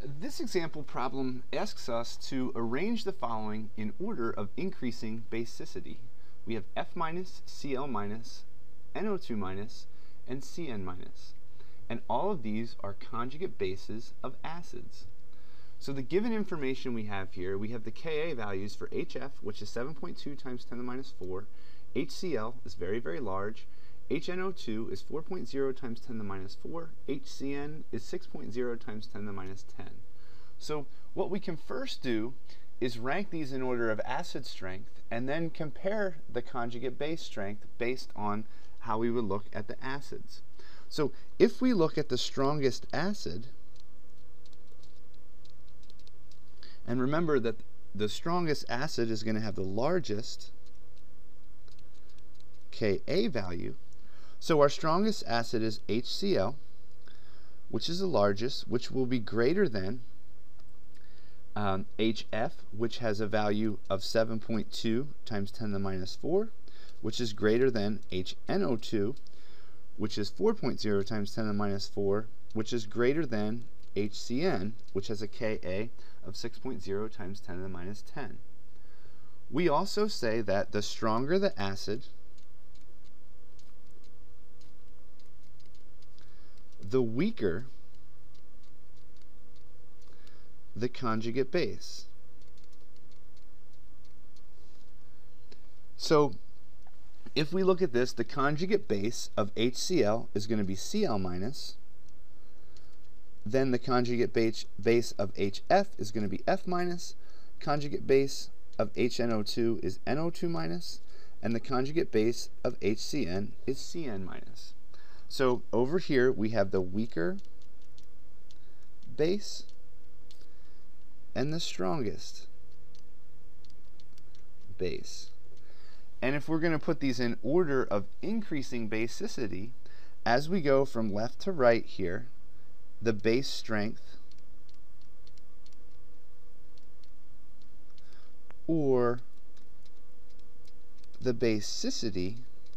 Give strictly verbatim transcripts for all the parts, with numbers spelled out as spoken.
This example problem asks us to arrange the following in order of increasing basicity. We have F minus, Cl minus, N O two minus, and C N minus. And all of these are conjugate bases of acids. So the given information we have here, we have the Ka values for H F, which is seven point two times ten to the minus four. H C l is very, very large. H N O two is four point zero times ten to the minus four. H C n is six point zero times ten to the minus ten. So what we can first do is rank these in order of acid strength and then compare the conjugate base strength based on how we would look at the acids. So if we look at the strongest acid, and remember that the strongest acid is going to have the largest Ka value. So our strongest acid is H C l, which is the largest, which will be greater than um, H F, which has a value of seven point two times ten to the minus four, which is greater than H N O two, which is four point zero times ten to the minus four, which is greater than H C n, which has a Ka of six point zero times ten to the minus ten. We also say that the stronger the acid, the weaker the conjugate base. So if we look at this, the conjugate base of H C l is going to be Cl minus. Then the conjugate base, base of H F is going to be F minus. Conjugate base of H N O two is N O two minus. And the conjugate base of H C n is C n minus. So over here we have the weaker base and the strongest base. And if we're going to put these in order of increasing basicity, as we go from left to right here, the base strength or the basicity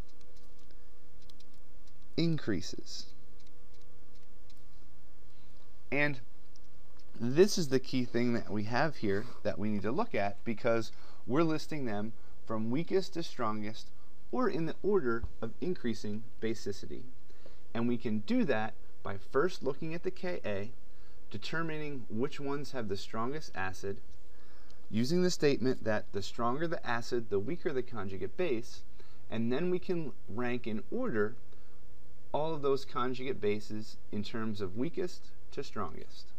increases. And this is the key thing that we have here that we need to look at, because we're listing them from weakest to strongest or in the order of increasing basicity. And we can do that by first looking at the Ka, determining which ones have the strongest acid, using the statement that the stronger the acid, the weaker the conjugate base, and then we can rank in order all of those conjugate bases in terms of weakest to strongest.